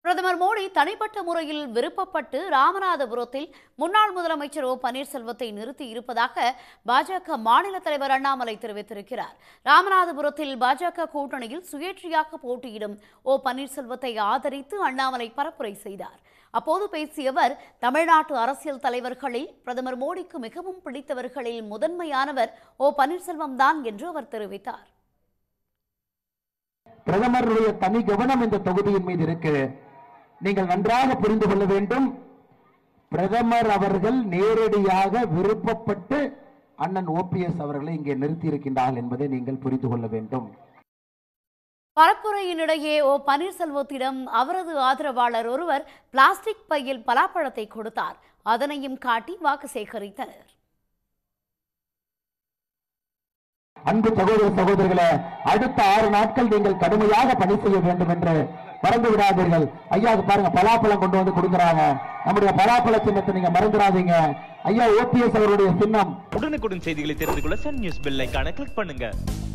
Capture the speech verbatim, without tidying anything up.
பிரதமர் மோடி தனிப்பட்ட முறையில் விருப்பப்பட்டு ராமநாதபுரத்தில் முன்னாள் முதலமைச்சர் ஓ பன்னீர்செல்வத்தை நிறுத்தி இருப்பதாக பாஜக மாநில தலைவர் அண்ணாமலை தெரிவித்திருக்கிறார். ராமநாதபுரத்தில் பாஜக கூட்டணியில் சுயேட்சையாக போட்டியிடும் ஓ பன்னீர்செல்வத்தை ஆதரித்து அண்ணாமலை பரப்புரை செய்தார். அப்போது பேசிய அவர், தமிழ்நாட்டு அரசியல் தலைவர்களில் பிரதமர் மோடிக்கு மிகவும் பிடித்தவர்களில் முதன்மையானவர் ஓ பன்னீர்செல்வம் தான் என்று அவர் தெரிவித்தார். பிரதமருடைய தனி கவனம் இந்த தொகுதியின் மீது இருக்கு. நீங்கள் நன்றாக புரிந்து கொள்ள வேண்டும். பிரதமர் அவர்கள் நேரடியாக விருப்பப்பட்டு அண்ணன் ஓபிஎஸ் அவர்களை இங்கே நிறுத்தி இருக்கின்றார்கள் என்பதை நீங்கள் புரிந்து கொள்ள வேண்டும். பரப்புரையினிடையே ஓ பன்னீர்செல்வத்திடம் அவரது ஆதரவாளர் ஒருவர் பிளாஸ்டிக் பையில் பலாப்பழத்தை கொடுத்தார். அதனையும் காட்டி வாக்கு சேகரித்தனர். அன்பு சகோதர சகோதரிகளே, அடுத்த ஆறு நாட்கள் நீங்கள் கடுமையாக பணி செய்ய வேண்டும் என்று மறந்து விடாதீர்கள். ஐயா பாருங்க, பலாப்பழம் கொண்டு வந்து கொடுக்கிறாங்க. நம்முடைய பலாப்பழ சின்னத்தை நீங்க மறந்துடாதீங்க. ஐயா ஓபிஎஸ் அவருடைய சின்னம். உடனுக்குடன் செய்திகளை தெரிந்து கொள்ள சன் நியூஸ் பெல் ஐகானை கிளிக் பண்ணுங்க.